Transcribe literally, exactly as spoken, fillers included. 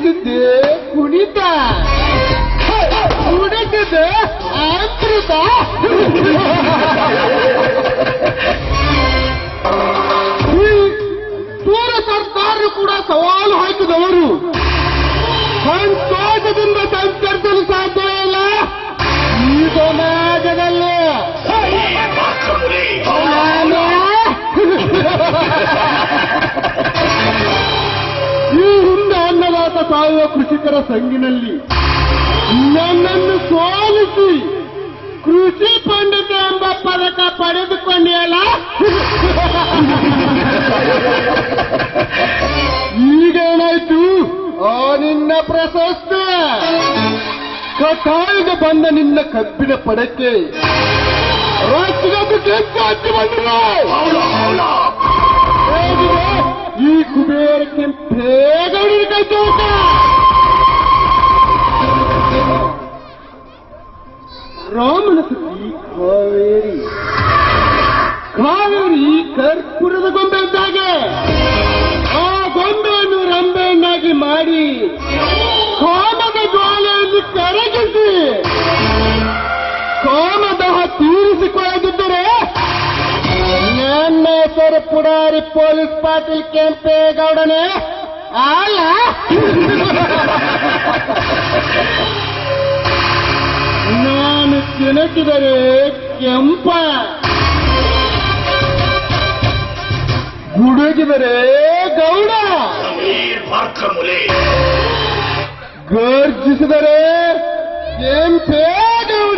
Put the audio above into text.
ಕುಣಿಸಿದ್ದೆ ಕುಣಿತ, ಕುಡಿಸಿದ್ದೆ ಅಮೃತ. ಸೂರ ಸರ್ಕಾರ ಕೂಡ ಸವಾಲು ಹಾಕಿದವರು ಸಂತೋಷದಿಂದ ಸಂಚರಿಸಲು ಸಾಧ್ಯ ಇಲ್ಲ ಈ ಸಮಾಜದಲ್ಲಿ. ಈ ಹಿಂದೆ ಅನ್ನದಾತ ಸಾಯುವ ಕೃಷಿಕರ ಸಂಘಿನಲ್ಲಿ ನನ್ನನ್ನು ಸೋಲಿಸಿ ಕೃಷಿ ಪಂಡಿತ ಎಂಬ ಪದಕ ಪಡೆದುಕೊಂಡೆಯಲ್ಲ. ಈಗೇನಾಯ್ತು ಆ ನಿನ್ನ ಪ್ರಶಸ್ತಿ? ಕಟಾಯಿಗೆ ಬಂದ ನಿನ್ನ ಕಬ್ಬಿನ ಪಡಕ್ಕೆ ರಾಜ್ಯದ ಕೆಂಚು ಬಂದಿಲ್ಲ. ಈ ಕುಬೇರಕ್ಕೆ ಬೇಗಡಿ ಕೈತೋಟ. ರಾಮನ ಸುದ್ದಿ ಕಾವೇರಿ, ಕಾವೇರಿ ಕರ್ಪೂರದ ಗೊಂಬೆ ಇದ್ದಾಗೆ ಆ ಗೊಂಬೆಯನ್ನು ರಂಬೆಯನ್ನಾಗಿ ಮಾಡಿ ಕಾಮದ ಜ್ವಾಲೆಯಲ್ಲಿ ಕರಗಿಸಿ ಕಾಮದಹ ತೀರಿಸಿಕೊಳ್ಳದಿದ್ದರೆ ನನ್ನ ಹೆಸರು ಪುಡಾರಿ ಪೊಲೀಸ್ ಪಾಟೀಲ್ ಕೆಂಪೇಗೌಡನೇ ಅಲ್ಲ. ನಾನು ಕೆಣಕಿದರೆ ಕೆಂಪ, ಗುಡುಗಿದರೆ ಗೌಡ, ಗರ್ಜಿಸಿದರೆ ಕೆಂಪೇಗೌಡ.